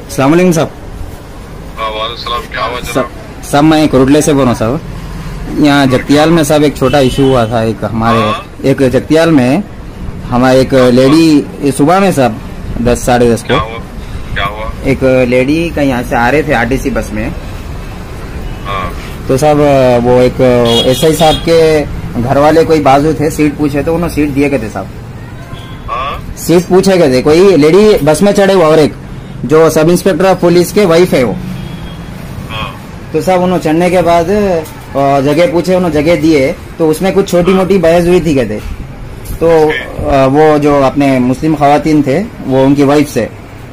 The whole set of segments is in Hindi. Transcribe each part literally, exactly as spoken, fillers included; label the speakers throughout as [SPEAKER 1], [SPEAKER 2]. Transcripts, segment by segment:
[SPEAKER 1] अस्सलाम वालेकुम साहब।
[SPEAKER 2] वालेकुम, क्या हुआ जनाब?
[SPEAKER 1] सब मैं कुरुडले से बोल रहा हूँ साहब। यहाँ जगतियाल में साहब एक छोटा इशू हुआ था। एक हमारे
[SPEAKER 2] हाँ?
[SPEAKER 1] एक जगतियाल में हमारे एक लेडी सुबह में साहब दस साढ़े दस
[SPEAKER 2] क्या
[SPEAKER 1] को
[SPEAKER 2] हुआ? क्या हुआ?
[SPEAKER 1] एक लेडी कहीं यहाँ से आ रहे थे आरटीसी बस में।
[SPEAKER 2] हाँ,
[SPEAKER 1] तो साहब वो एक एसआई साहब के घर वाले कोई बाजू थे, सीट पूछे तो उन्होंने सीट दिए गए थे साहब।
[SPEAKER 2] हाँ,
[SPEAKER 1] सीट पूछे गए थे, कोई लेडी बस में चढ़े हुआ और एक जो सब इंस्पेक्टर ऑफ पुलिस के वाइफ है वो।
[SPEAKER 2] हाँ,
[SPEAKER 1] तो साहब उन्होंने चढ़ने के बाद अ, जगह पूछे, उन्होंने जगह दिए तो उसमें कुछ छोटी मोटी बहस हुई थी कहते। तो अ, वो जो अपने मुस्लिम खवातीन थे वो उनकी वाइफ से,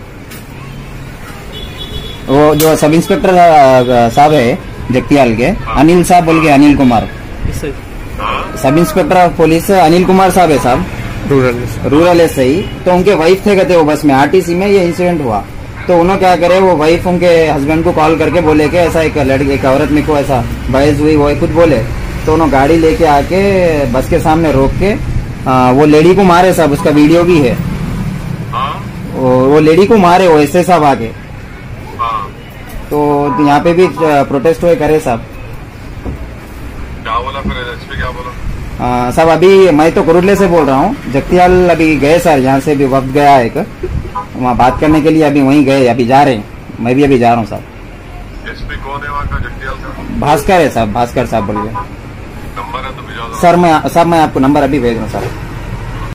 [SPEAKER 1] वो जो सब इंस्पेक्टर अ, साहब है जगतियाल के, अनिल साहब बोल के, अनिल कुमार,
[SPEAKER 2] हाँ,
[SPEAKER 1] sub inspector of police Anil Kumar साहब है साहब, रूरल रूरल है सही। तो उनके वाइफ थे कहते वो बस में आरटीसी में ये इंसिडेंट हुआ। तो उन्होंने क्या करे, वो वाइफ उनके हस्बैंड को कॉल करके बोले कि ऐसा एक लड़की एक औरत में को ऐसा बहस हुई, वो खुद बोले। तो उन्होंने गाड़ी लेके आके बस के सामने रोक के आ, वो लेडी को मारे साहब, उसका वीडियो भी है।
[SPEAKER 2] हाँ,
[SPEAKER 1] वो, वो लेडी को मारे वो ऐसे साहब आके।
[SPEAKER 2] हाँ,
[SPEAKER 1] तो यहाँ पे भी प्रोटेस्ट हुए करे साहब।
[SPEAKER 2] क्या बोला फिर एसपी क्या बोला?
[SPEAKER 1] आ, साहब अभी मैं तो कुरुडले से बोल रहा हूँ, जगतियाल अभी गए सर, यहाँ से भी वक्त गया एक वहाँ बात करने के लिए, अभी वहीं गए, अभी जा रहे हैं, मैं भी अभी जा रहा हूँ साहब।
[SPEAKER 2] एसपी कौन है वहाँ का जगतियाल का?
[SPEAKER 1] भास्कर है साहब, भास्कर साहब बोलिए।
[SPEAKER 2] नंबर है तो भिजवा दो।
[SPEAKER 1] सर मैं साहब मैं आपको नंबर अभी भेज रहा हूँ सर।